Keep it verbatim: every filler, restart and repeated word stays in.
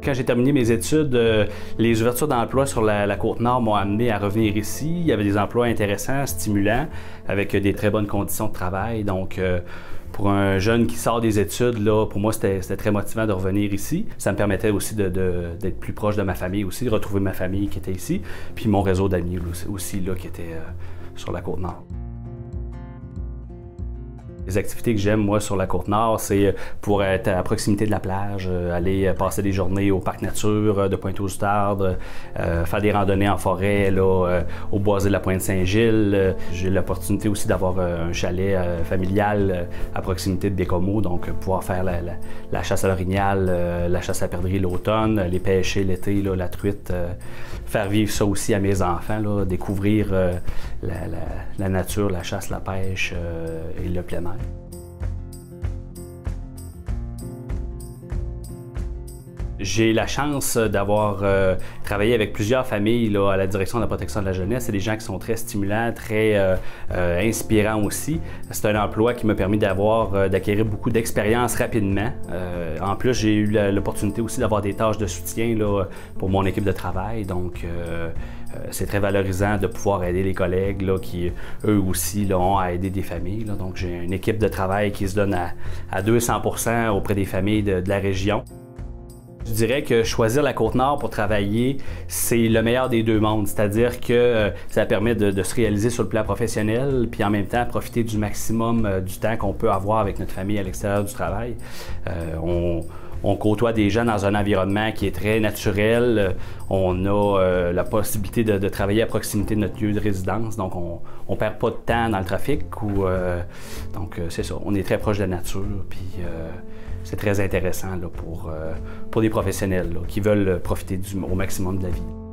quand j'ai terminé mes études, euh, les ouvertures d'emploi sur la, la Côte-Nord m'ont amené à revenir ici. Il y avait des emplois intéressants, stimulants, avec des très bonnes conditions de travail. Donc, euh, pour un jeune qui sort des études, là, pour moi, c'était très motivant de revenir ici. Ça me permettait aussi d'être de, de, plus proche de ma famille aussi, de retrouver ma famille qui était ici, puis mon réseau d'amis aussi, aussi, là, qui était euh, sur la Côte-Nord. Les activités que j'aime, moi, sur la Côte-Nord, c'est pour être à proximité de la plage, aller passer des journées au parc nature de Pointe-aux-Outardes, euh, faire des randonnées en forêt, là, euh, au boisé de la Pointe-Saint-Gilles. J'ai l'opportunité aussi d'avoir un chalet euh, familial euh, à proximité de Bécomo, donc pouvoir faire la, la, la chasse à l'orignal, euh, la chasse à la perdrix l'automne, les pêcher l'été, la truite, euh, faire vivre ça aussi à mes enfants, là, découvrir euh, la, la, la nature, la chasse, la pêche euh, et le plein air. J'ai la chance d'avoir euh, travaillé avec plusieurs familles là, à la direction de la protection de la jeunesse. C'est des gens qui sont très stimulants, très euh, euh, inspirants aussi. C'est un emploi qui m'a permis d'avoir, euh, d'acquérir beaucoup d'expérience rapidement. Euh, en plus, j'ai eu l'opportunité aussi d'avoir des tâches de soutien là, pour mon équipe de travail. Donc, euh, euh, c'est très valorisant de pouvoir aider les collègues là, qui, eux aussi, là, ont à aider des familles. Là. Donc, j'ai une équipe de travail qui se donne à, à deux cents pour cent auprès des familles de, de la région. Je dirais que choisir la Côte-Nord pour travailler, c'est le meilleur des deux mondes. C'est-à-dire que euh, ça permet de, de se réaliser sur le plan professionnel, puis en même temps profiter du maximum euh, du temps qu'on peut avoir avec notre famille à l'extérieur du travail. Euh, on, on côtoie des gens dans un environnement qui est très naturel. On a euh, la possibilité de, de travailler à proximité de notre lieu de résidence, donc on ne perd pas de temps dans le trafic. Ou, euh, donc c'est ça, on est très proche de la nature, puis euh, c'est très intéressant là, pour, euh, pour des professionnels là, qui veulent profiter du, au maximum de la vie.